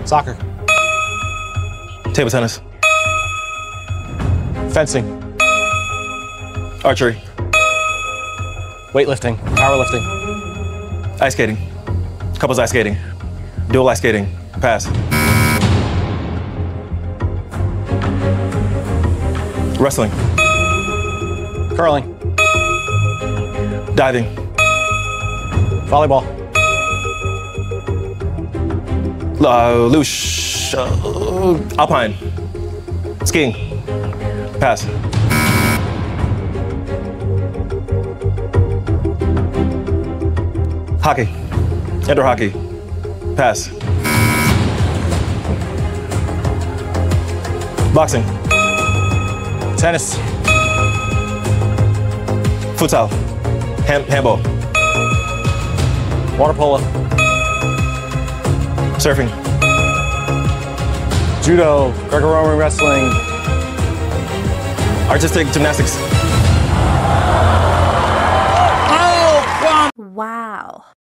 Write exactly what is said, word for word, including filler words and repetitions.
Soccer. Table tennis. Fencing. Archery. Weightlifting. Powerlifting. Ice skating. Couples ice skating. Dual ice skating. Pass. Wrestling. Curling. Diving. Volleyball. Uh, luge. Uh, alpine. Skiing. Pass. Hockey. Indoor hockey. Pass. Boxing. Tennis. Futsal. Hand, handball. Water polo. Surfing. Judo. Greco-Roman wrestling. Artistic gymnastics. Wow.